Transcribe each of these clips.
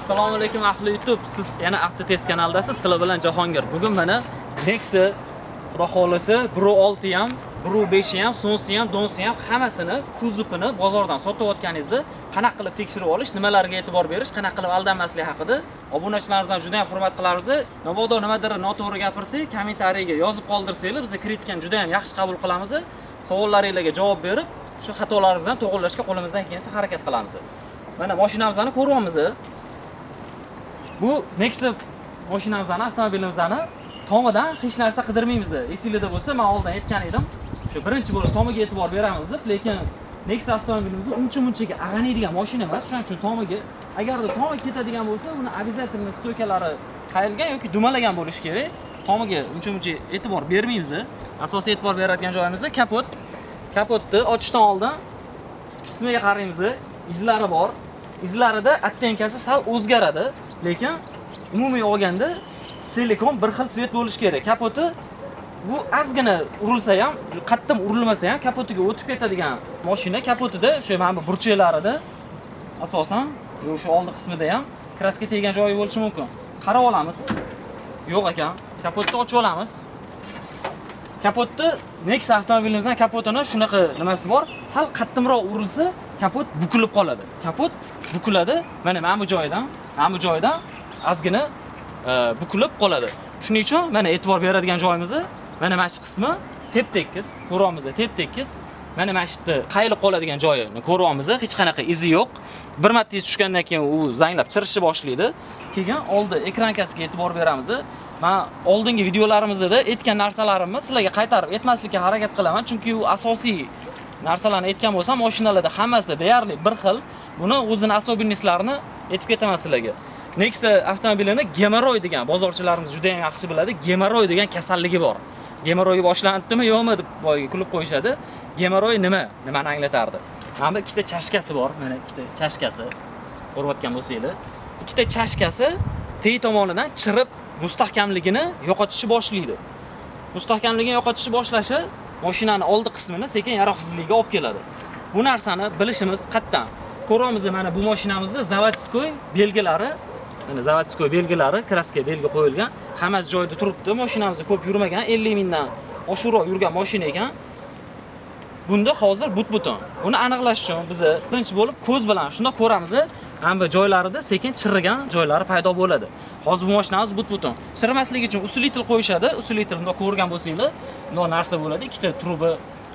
Assalomu alaykum ahli YouTube. Siz yana Avtotest kanaldasiz. Sizlar bilan Jahongir. Bugun mana Nexia xudo xolasa 1.6 ham, 1.5 ham, sonsi ham, donsi ham hammasini kuzupini bozordan sotayotganingizda qanaqa qilib tekshirib olish, nimalarga e'tibor berish, qanaqa qilib aldanmaslik haqida obunachilarimizdan juda ham hurmat qilamiz. Mabodo nimadir noto'g'ri gapirsak, kommentariyaga yozib qoldirsanglar, biz kritikani juda ham yaxshi qabul qilamiz. Savollaringizga javob berib, shu xatolarimizdan to'g'rilashga qo'limizdan kelgancha harakat qilamiz. Mana mashinamizni ko'ryapmiz. Bu Nexia mashinamizni, avtomobilimizni tomidan hech narsa qidirmaymiz. Esingizda bo'lsa, men oldin aytgan edim. Shu birinchi bo'lib tomiga e'tibor beramiz deb, lekin Nexia avtomobilimiz uncha-munchaga ag'anaydigan mashina emas. Shuning uchun tomiga, agarda tomi ketadigan bo'lsa, uni обязательно stoykalari qayilgan yoki dumalagan bo'lishi kerak. Tomiga uncha-muncha e'tibor bermaymiz. Asosiy e'tibor beradigan joyimiz kapot. Kapotni ochishdan oldin qismiga qaraymiz. Izlari bor. Izlarida attenkasi sal o'zgaradi, lekin umumiy olganda silikon bir xil svet bo'lishi kerak. Kapoti bu ozgina urilsa ham, qattiq urilmasa ham kapotiga o'tib ketadigan mashina. Kapotida o'sha mana bu burchaklarida asosan, o'sha oldi qismida ham kraska teggan joyi bo'lishi mumkin. Qarab olamiz. Yo'q ekan. Kapotni ochib olamiz. Kapotni Nexia avtomobilimizning kapotini shunaqa nimasi bor. Sal qattiqroq urilsa, kapot bukilib qoladi. Kapot bukiladi. Mana bu joydan ozgina bukilib qoladi. Shuning uchun mana e'tibor beradigan joyimiz mana shu qismi tep-tekis, ko'ryapmiz, tep-tekis. Mana shu yerda qayilib qoladigan joyini ko'ryapmiz. Hech qanaqa izi yo'q. Bir marta iz tushgandan keyin u zanglab chirishni boshlaydi. Keyin oldi ekrankasiga e'tibor beramiz. Men oldingi videolarimizda aytgan narsalarimni sizlarga qaytarib aytmaslikka harakat qilaman, chunki u asosiy narsalarni aytgan bo'lsam, mashinalarda hammasida deyarli bir xil. Buni o'zini особенностьlarini aytib ketaman sizlarga. Nexia avtomobilini gemoroy degan bozorchilarimiz juda ham yaxshi biladi. Gemoroy degan kasalligi bor. Gemoroy boshlanibdimi, yo'qmi deb boyga kulib qo'yishadi. Gemoroy nimani anglatardi? Mana bu ikkita chashkasi bor, mana ikkita chashkasi. Ko'rayotgan bo'lsanglar, ikkita chashkasi tey tomonidan chirib mustahkamligini yo'qotishni boshlaydi. Mustahkamligini yo'qotishni boshlashi mashinani oldi qismini sekin yaroqsizlikka olib keladi. Bu narsani bilishimiz qatdan. Ko'ryapmiz, mana bu mashinamizda zavodskoy belgilari, mana zavodskoy belgilari, kraska belgi qo'yilgan. Hammasi joyida turibdi. Mashinamiz ko'p yurmagan, 50 mingdan oshiqroq yurgan mashina ekan. Bunda hozir but-butun. Buni aniqlash uchun biz birinchi bo'lib ko'z bilan shunda ko'ramiz. Hamma joylarida sekin chirigan joylari paydo bo'ladi. Hozir bu mashinamiz but-butun. Chirmasligi uchun usulitel qo'yishadi. Usulitel ko'rgan bo'lsanglar, bunday narsa bo'ladi. Ikkita truba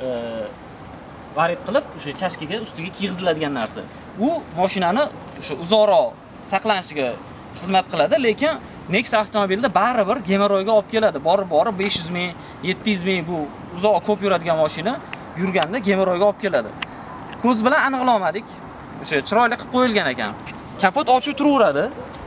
varid qilib o'sha chashkaga ustiga kiyg'iziladigan narsa. U mashinani o'sha uzoqroq saqlanishiga xizmat qiladi, lekin Nexia avtomobilida baribir gemoroyga olib keladi. Borib 500 ming, 700 ming bu uzoq ko'p yuradigan mashina yurganda gemoroyga olib keladi. Ko'z bilan aniqlamadik. O'sha chiroyli qilib qo'yilgan ekan. Kapot ochib turaveradi.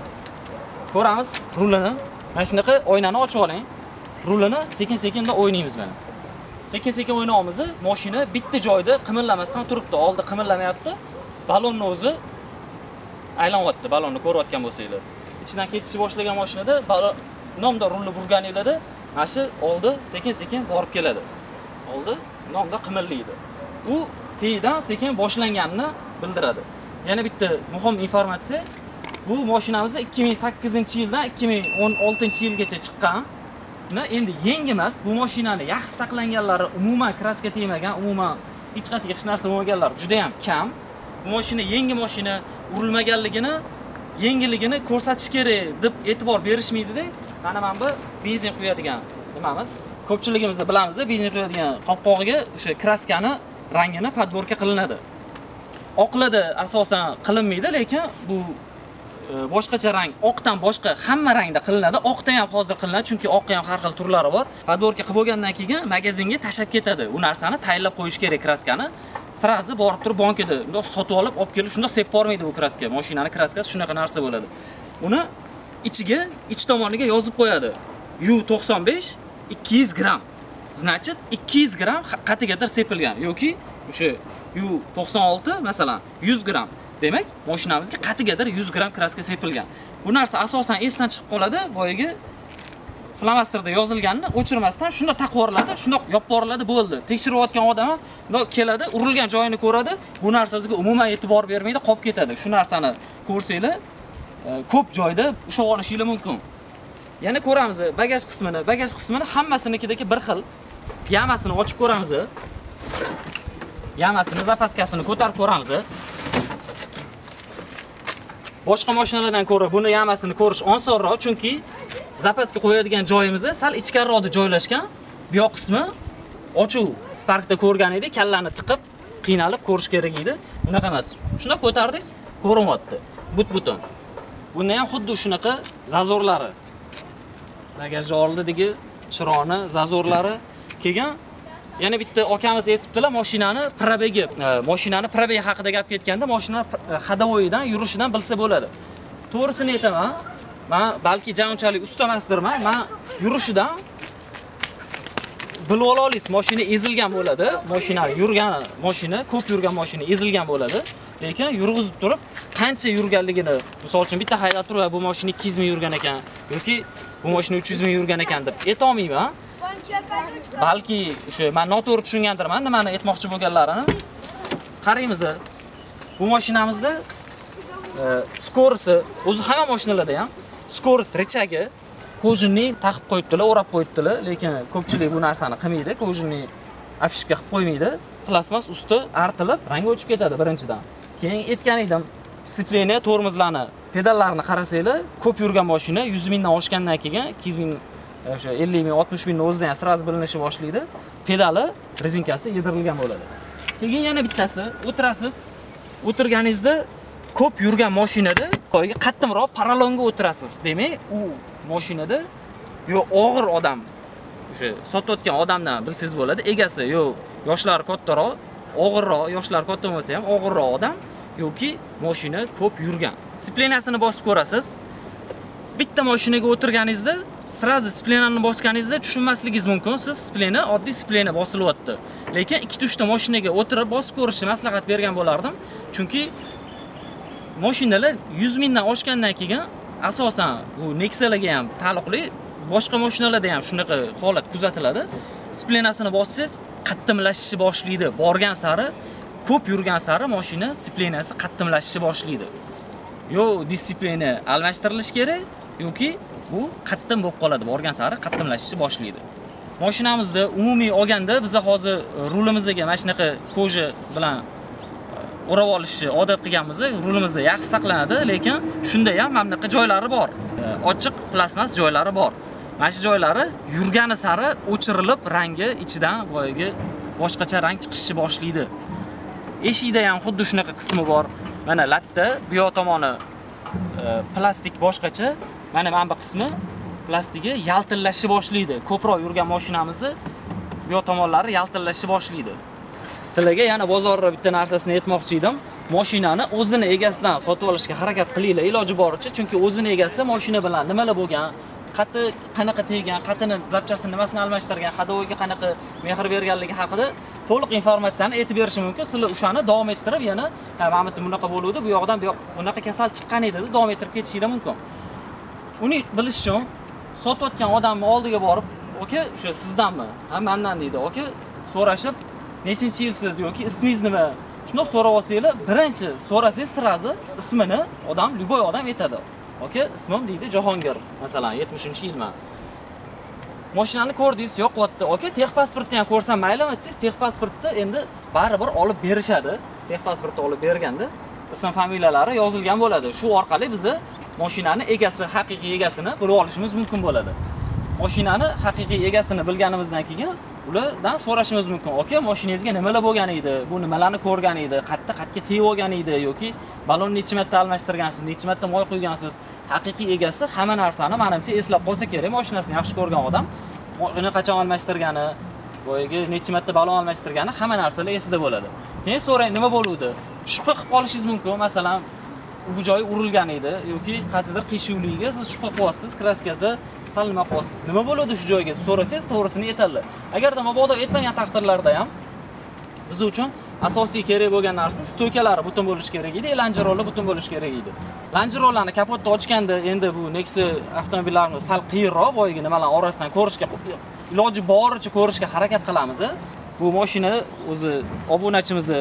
Ko'ramiz rulini. Mana shunaqa oynani ochib oling. Rulini sekin-sekinda o'ynaymiz mana. Sekin-sekin o'ynaymiz. Mashina bitta joyda qimirlamasdan turibdi. Oldi qimirlamayapti. Balonni o'zi aylanyapti. Balonni ko'rayotgan bo'lsanglar. Ichidan ketishni boshlagan mashinada nomda rulni burganinglarda, mana shu oldi sekin-sekin borib keladi. Oldi nomda qimirlaydi. U teydan sekin boshlanganini bildiradi. Yana bitta muhim informatsiya. Bu mashinamiz 2008-yildan 2016-yilgacha chiqqan. Endi yangi emas. Bu mashinani yaxshi saqlanganlari, umuman kraska tegmagan, umuman hech qatiga hech narsa bo'lmaganlar juda ham kam. Bu mashina yangi mashina, urilmaganligini, yangiligini ko'rsatish kerak deb e'tibor berishmaydi-da. Mana bu benzin quyadigan nimamiz. Ko'pchiligimiz bilamiz, benzin quyadigan qopqog'iga o'sha kraskani rangini podborka qilinadi. Oqlada asosan qilinmaydi, lekin bu boshqacha rang, oqdan boshqa hamma rangda qilinadi. Oqda ham hozir qilinadi, chunki oqqa ham har xil turlari bor. Podborka qilib bo'lgandan keyin magazinga tashab ketadi. U narsani tayyorlab qo'yish kerak kraskani. Sirazi borib turib bankada bundoq sotib olib kelib, shunda sepib bormaydi bu kraska. Mashinani kraskasi shunaqa narsa bo'ladi. Uni ichiga, ich tomoniga yozib qo'yadi. U95 200 gram. Значит, 200 gram qatigadir sepilgan yoki o'sha U96 masalan 100 gram. Demak, mashinamizga qatigadir 100 gram kraska sepilgan. Bu narsa asosan esdan chiqib qoladi. Boyagi flomasterda yozilganini o'chirmasdan shunda taqvoriladi, shunda yopib boriladi, bo'ldi. Tekshirayotgan odam bundoq keladi, urilgan joyini ko'radi, bu narsasiga umuman e'tibor bermaydi, qolib ketadi. Shu narsani ko'rsanglar, ko'p joyda ushlab olishingiz mumkin. Yana ko'ramiz bagaj qismini. Bagaj qismini hammasinikidagi bir xil. Yamasini ochib ko'ramiz. Yamasini, zapaskasini ko'tarib ko'ramiz. Boshqa mashinalardan ko'ra buni yamasini ko'rish osonroq, chunki zapaska qo'yadigan joyimiz sal ichkariroqda joylashgan. Bu yoq qismi ochuv. Sparkda ko'rgan edik, kallani tiqib, qiynalib ko'rish kerak edi. Bunaqa emas. Shuna ko'tardingiz, ko'rinyapti. But-butun. Bunda ham xuddi shunaqa zazorlari. Bagaj oldidagi chironi, zazorlari kelgan. Yana bitta akamiz aytibdilar, mashinani probegi haqida gap ketganda, mashina hadovoyidan, yurishidan bilsa bo'ladi. To'g'risini aytaman, men balki unchalik usta emasdirman, men yurishidan bilib olasiz, mashina ezilgan bo'ladi, mashina ko'p yurgan mashina ezilgan bo'ladi. Lekin yurg'izib turib, qancha yurganligini, misol uchun bitta haydab turib, bu mashina 200 ming yurgan ekan yoki bu mashina 300 ming yurgan ekan deb aytolmayman. Balki o'sha men noto'g'ri tushungandirman, nimani aytmoqchi bo'lganlarini. Qaraymiz. Bu mashinamizda skorosi, o'zi hamma mashinalarda ham skoros richagi kojinni taqib qo'yibdilar, o'rab qo'yibdilar, lekin ko'pchilik bu narsani qilmaydi, kojinni apishibga qilib qo'ymaydi. Plasmas usti artilib, rangi o'chib ketadi birinchidan. Keyin aytgan edim, spleniya, tormozlarni, pedallarni qarasanglar, ko'p yurgan mashina 100 mingdan oshgandan keyin 200 ming, o'sha 50 ming, 60 mingning o'zidan ham sraz bilinishni boshlaydi. Pedali, rezinkasi yedirilgan bo'ladi. Keyin yana bittasi, o'tirasiz. O'tirganingizda ko'p yurgan mashinada qo'yga qattimroq paralonga o'tirasiz. Demak, u mashinada yo og'ir odam, o'sha sotayotgan odamdan bilsangiz bo'ladi, egasi yo yoshlari kattaroq, og'irroq, yoshlari katta bo'lsa ham og'irroq odam yoki mashina ko'p yurgan. Splenasini bosib ko'rasiz. Bitta mashinaga o'tirganingizda, sirazi splenani bosganingizda tushunmasligingiz mumkin. Siz splena, oddiy splena bosilyapti. Lekin 2-3 ta mashinaga o'tirib bosib ko'rishni maslahat bergan bo'lardim. Chunki mashinalar 100 mingdan oshgandan keyin asosan bu Nexalarga ham taalluqli, boshqa mashinalarda ham shunaqa holat kuzatiladi. Splenasini bossangiz, qattimlashishni boshlaydi. Borgan sari, ko'p yurgan sari mashina splenasi qattimlashishni boshlaydi. Yo disiplina almashtirilishi kerak yoki bu qattim bo'lib qoladi. Borgan sari qattimlashishni boshlaydi. Mashinamizda umumiy olganda biz hozir rulimizga mana shunaqa koja bilan o'rab olishni odat qilganmiz. Rulimiz yaxshi saqlanadi, lekin shunda ham mana bunaqa joylari bor. Ochiq plasmas joylari bor. Mana shu joylari yurgani sari o'chirilib, rangi ichidan boyagi boshqacha rang chiqishni boshlaydi. Eshikda ham xuddi shunaqa qismi bor. Mana latta, bu yoq tomoni plastik boshqacha. Mana bu qismi plastigi yaltillashni boshlaydi. Ko'proq yurgan mashinamizni bu yoq tomonlari yaltillashni boshlaydi. Sizlarga yana bozorda bitta narsasini aytmoqchi edim. Mashinani o'zini egasidan sotib olishga harakat qilinglar iloji boricha, chunki o'zini egasi mashina bilan nimalar bo'lgan, qati qanaqa teggan, qatini zapchasini nimasini almashtirgan, hadovoyga qanaqa mehr berganligi haqida to'liq informatsiyani aytib berishi mumkin. Sizlar o'shani davom ettirib, yana mana bu bunaqa bo'luvdi, bu yoqdan bu yoq bunaqa kasal chiqqan edi deb davom ettirib ketishingiz mumkin. Uni bilish uchun sotayotgan odamning oldiga borib, "Aka, o'sha sizdanmi?" "Ha, mendan" deydi. "Aka, so'rashib, nechinchi yilsiz yoki ismingiz nima?" Shunday so'rab olsanglar, birinchi so'rasangiz sirazi ismini odam, любой odam aytadi. "Aka, ismim" deydi, "Jahongir." Masalan, 70-yilman. Mashinani ko'rdingiz, yo'qotdi. "Aka, texpasportni ham ko'rsam maylimi?" desangiz, texpasportni endi baribir olib berishadi. Texpasportni olib berganda ism familiyalari yozilgan bo'ladi. Shu orqali biz mashinani egasi, haqiqiy egasini bilib olishimiz mumkin bo'ladi. Mashinani haqiqiy egasini bilganimizdan keyin ulardan so'rashimiz mumkin. "Aka, mashinangizga nimalar bo'lgan edi? Bu nimalarni ko'rgan edi? Qatqa tegib olgan edi yoki balonni necha marta almashtirgansiz, necha marta moy quygansiz?" Haqiqiy egasi hamma narsani menimcha eslab qolsa kerak. Mashinasini yaxshi ko'rgan odam uni qachon almashtirgani, boyagi necha marta balon almashtirgani hamma narsalar esida bo'ladi. Keyin so'rang, nima bo'luvdi? Shubha qilib qolishingiz mumkin. Masalan, bu joyi urilgan edi yoki qayerdadir qiyshuvligiga siz shubha qilyapsiz, kraskada sal nima qilyapsiz. Nima bo'ladi shu joyga so'rasangiz, to'g'risini aytadilar. Agarda mabodo aytmagan taqdirlarda ham biz uchun asosiy kerak bo'lgan narsa stoykalari butun bo'lishi kerak edi, lanjerollar butun bo'lishi kerak edi. Lanjerollarni kapotni ochganda endi bu Nexia avtomobillarimiz sal qiyinroq, boyagi nimalar orasidan ko'rishga, iloji boricha ko'rishga harakat qilamiz. Bu mashina o'zi obunachimiz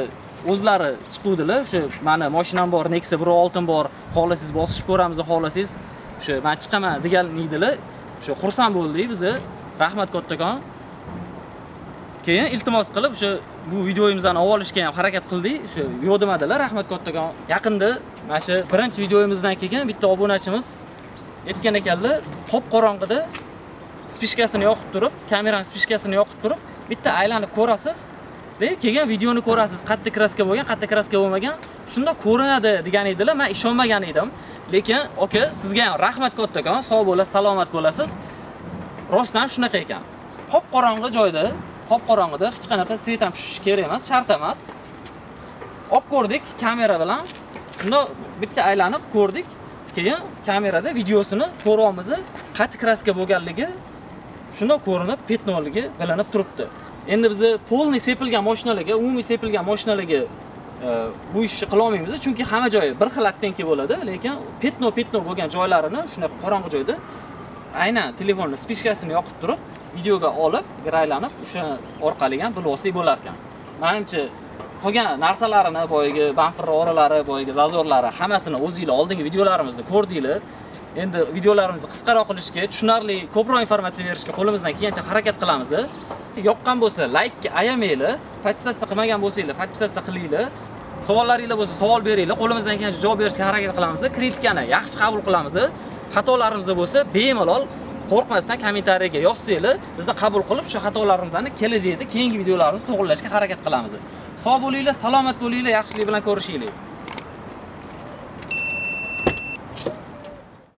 o'zlari chiquvdilar. O'sha mani mashinam bor, Nexia 1.6 bor, xohlasangiz bosishib ko'ramiz, xohlasangiz o'sha men chiqaman degan edilar. O'sha xursand bo'ldik biz. Rahmat kattakon. Keyin iltimos qilib o'sha bu videoyimizni olib olishga ham harakat qildik. O'sha yo'q demadilar, rahmat kattakon. Yaqinda mana shu birinchi videoyimizdan keyin bitta obunachimiz aytgan ekanlar, qop qorong'ida spishkasini yoqib turib, kameraning spishkasini yoqib turib, bitta aylanib ko'rasiz. Keyin videoni ko'rasiz, qattiq kraska bo'lgan, qattiq kraska bo'lmagan, shunda ko'rinadi degan edilar. Men ishonmagan edim. Lekin aka, sizga ham rahmat kattakon, sog' bo'lasiz, salomat bo'lasiz. Rostdan shunaqa ekan. Qop qorong'i joyda, qop qorong'ida hech qanaqa svet ham tushishi kerak emas, shart emas. Olib ko'rdik kamera bilan. Shunda bitta aylanib ko'rdik. Keyin kamerada videosini ko'ryapmiz. Qattiq kraska bo'lganligi shunda ko'rinib, petnoligi bilinib turibdi. Endi biz polni sepilgan mashinalarga, umumiy sepilgan mashinalarga bu ishni qila olmaymiz, chunki hamma joyi bir xil attenki bo'ladi, lekin petno bo'lgan joylarini shunaqa qorong'i joyda aynan telefonni spishkasini yoqib turib, videoga olib, aylanib, o'sha orqali ham bilib olsak bo'lar ekan. Menimcha qolgan narsalarini, boyagi bamper oralari, boyagi zazorlari hammasini o'zingizlar oldingi videolarimizda ko'rdinglar. Endi videolarimizni qisqaroq qilishga, tushunarli, ko'proq informatsiya berishga qo'limizdan kelgancha harakat qilamiz. Yoqqan bo'lsa, like ayamanglar, podpisatsiya qilmagan bo'lsanglar, podpisatsiya qilinglar. Savollaringiz bo'lsa, savol beringlar, qo'limizdan kelgancha javob berishga harakat qilamiz. Kritikani yaxshi qabul qilamiz. Xatolarimiz bo'lsa, bemalol qo'rqmasdan kommentariyaga yozsanglar, biz qabul qilib, shu xatolarimizni kelajakda keyingi videolarimizni to'g'rilashga harakat qilamiz. Sog' bo'linglar, salomat bo'linglar, yaxshilik bilan ko'rishinglar.